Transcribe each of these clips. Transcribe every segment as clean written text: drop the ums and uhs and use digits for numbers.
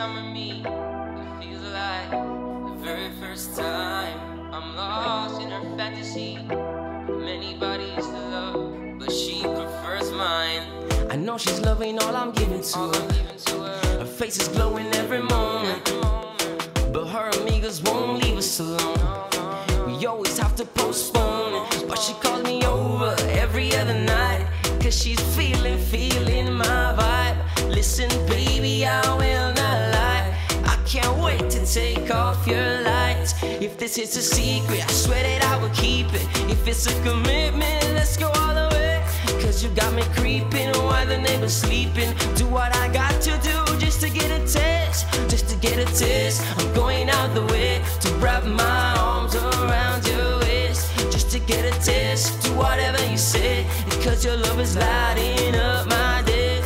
time with me, it feels like the very first time. I'm lost in her fantasy. Many bodies to love, but she prefers mine. I know she's loving all I'm giving to her. Her face is glowing every moment, but her amigas won't leave us alone. We always have to postpone it, but she calls me over every other night, cause she's feeling my vibe. Listen baby, I will not lie, I can't wait to take off your lights. If this is a secret, I swear that I will keep it. If it's a commitment, let's go all the way. Cause you got me creeping while the neighbor's sleeping. Do what I got to do just to get a taste, just to get a taste. I'm going out the way to wrap my arms around your waist, just to get a taste. Do whatever you say, because your love is lighting up my days.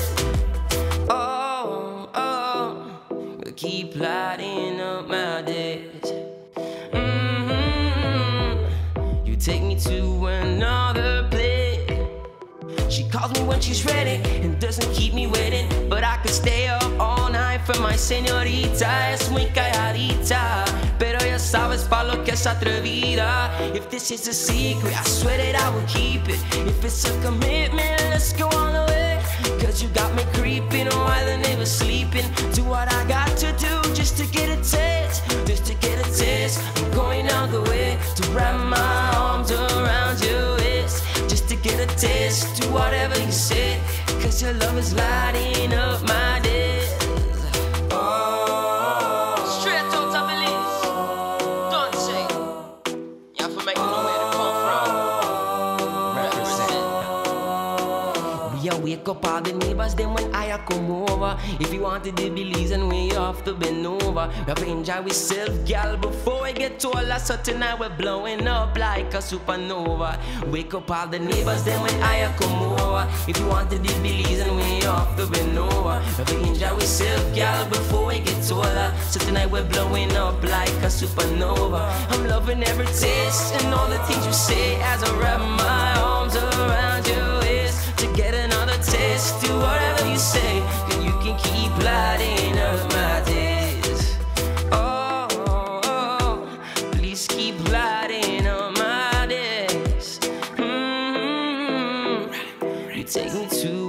Oh, oh, you'll keep lighting up my days. You take me to another place. She calls me when she's ready and doesn't keep me waiting, but I could stay up all night for my señorita. Es muy calladita, pero ya sabes pa' lo que es atrevida. If this is a secret, I swear that I will keep it. If it's a commitment, let's go all the way. Cause you got me creeping while the neighbor's sleeping. Do what I got to do just to get a taste, just to get a taste. I'm going out the way to wrap my arms around your waist, just to get a taste. Do whatever you say, cause your love is lighting up my days. Oh, straight out of Belize, don't say you have to make know where to come from. Represent. We wake up all the neighbors, then when I come over. If you wanted the Belize and we have to bend over. We have to enjoy ourselves, gal, before we get taller. So tonight we're blowing up like a supernova. Wake up all the neighbors, then when I come over. If you wanted the Belize and we have to bend over. We have to enjoy ourselves, gal, before we get taller. So tonight we're blowing up like a supernova. I'm loving every taste and all the things you say as I wrap my arms around your waist to get another taste. Do whatever you say, and you can keep lighting up my days. Oh, oh, oh, please keep lighting up my days. You take me to